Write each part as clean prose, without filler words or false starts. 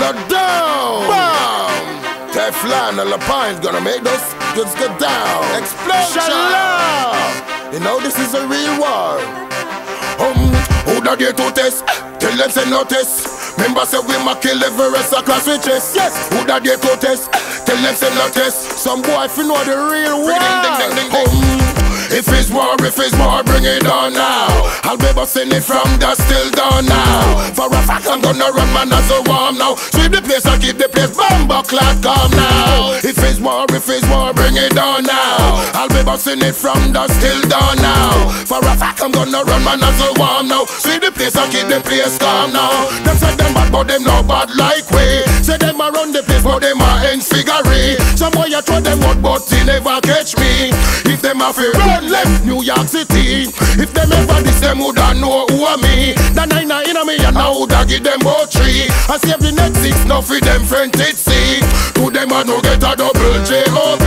Supa Doo. Bam. Teflon and La Pine's gonna make those goods go down. Explosion. You know this is a real war. Who da dare to test? Tell them say no test. Remember say we ma kill every rest across with chest. Yes. Who da dare to test? Tell them say no test. Some boy if you know the real war. If it's war, bring it on now. I'll be busting it from the still down now. For a fact I'm gonna run man as a warm now. Sweep the place and keep the place bomba clad calm now. If it's war, bring it on now. I'll be busting it from the still down now. For a fact I'm gonna run man as a warm now. Sweep the place and keep the place calm now. Them say them bad but them no bad like we. Say them a run the place but them a end figure. Some boy you throw them out but he never catch me. If them a fi run left New York City, if them ever this them woulda know who are me. The 9 in a me and now woulda give them both 3. I save the next 6 now for them friend it see. To them I no get a double J-O-B.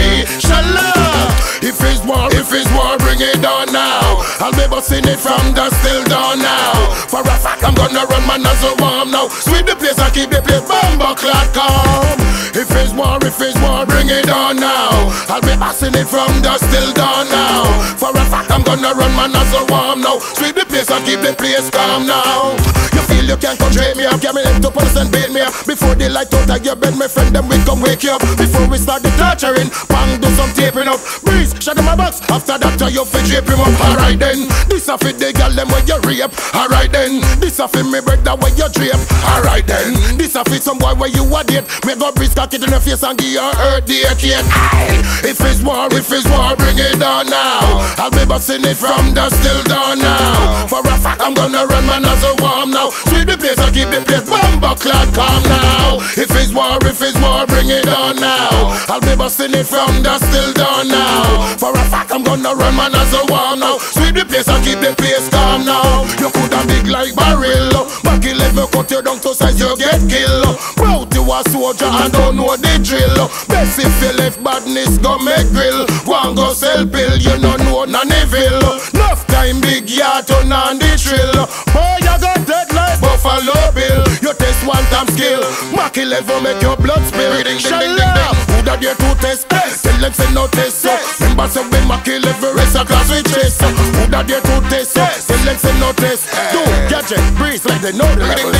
Shalom. If it's war, bring it down now. I'll be busting it from the still down now. For a fact I'm gonna run man as a warm now. Sweep the place and keep the place bomba clad calm. If it's war, bring it down now. I'll be busting it from the still down now. For a fact I'm gonna run man as a warm now. Sweep the place and keep the place calm now. You feel you can't control me up, get me left to police and bail me up. Before the light out of your bed, my friend, them we come wake you up. Before we start the torturing, bang, do some taping up. Breeze, shut in my box, after that you fit drape him up. Alright then, this a fit the girl them when you rape. Alright then, this a fit me break that way you drape. Alright then, this a fit some boy where you a date. Me go breeze cock it in the face and give you hurt the kid. If it's war, bring it down now. I'll be busting it from the still down now. For a fact I'm gonna run man as a warm now. Sweep the place and keep the place bomba clad calm now. If it's war, bring it down now. I'll be busting it from the still down now. For a fact I'm gonna run man as a warm now. Sweep the place and keep the place calm now. You coulda big like barrel, but kill if you cut you down to size you get killed. Proud you a soldier and don't know the drill. Best if you left badness go make grill. Go and go sell pill, you no know none evil. Enough time big yard turn on the trill. Boy you got dead like Buffalo Bill. You test one time skill, Mac 11 make your blood spill. Shalom. Who da dare to test? Tell them say no test. Remember say we Mac 11 race across with chest. Who da dare to test? Tell them say no test. Do gadget breeze like they know the levels.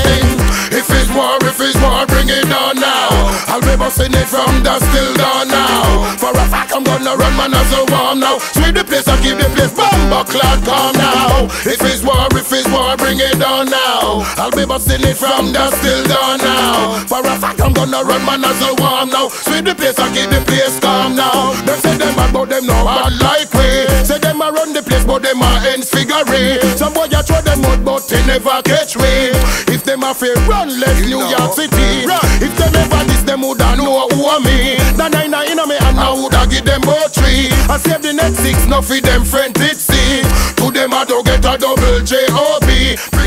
If it's war, bring it down now. I'll be busting it from the still down now. For a fact I'm gonna run man as a warm now. Sweep the place and keep the place bomba clad calm now. If it's war, bring it down now. I'll be busting it from the still down now. For a fact I'm gonna run man as a warm now. Sweep the place and keep the place calm now. Them say them bad but them no bad like we. Say them a run the place but them a ends figure. Some boy you throw them out but they never catch me. If them a fair run left New York City. If them ever this them woulda know who are me. The 9 in a me and now woulda give them both 3. I save the next 6 now for them friend it see. To them I don't get a double J-O-B.